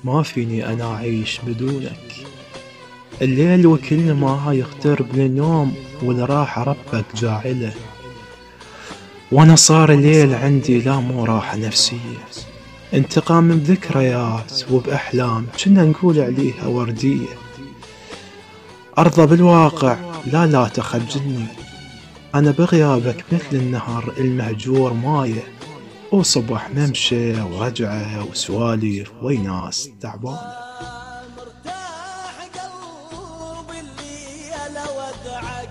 ما فيني أنا أعيش بدونك. الليل وكل ما يقترب للنوم والراحة ربك جاعله، وانا صار الليل عندي لا مو راحة نفسية. انتقام من ذكريات وبأحلام كنا نقول عليها وردية. أرضى بالواقع لا تخجلني، أنا بغيابك مثل النهر المهجور مايه، وصبح ممشى ورجعة وسواليف ويناس تعبانة. مرتاح قلبي اللي انا ودعك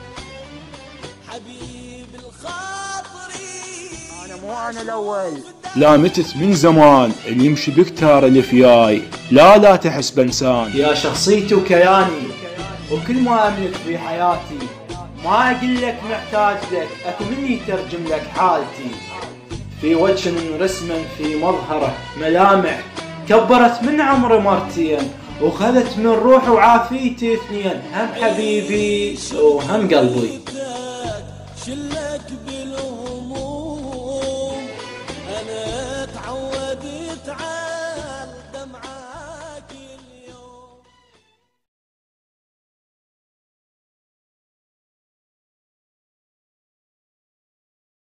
حبيب الخاطري. انا الاول، لا متت من زمان اللي يمشي بكتار الفياي، لا تحس بانسان يا شخصيتي وكياني وكل ما املك في حياتي، ما اقول لك محتاج لك، اكو مني ترجم لك حالتي. في وجه رسما في مظهره ملامح، كبرت من عمري مرتين وخذت من روحي وعافيتي اثنين، هم حبيبي وهم قلبي. شلك بالهموم انا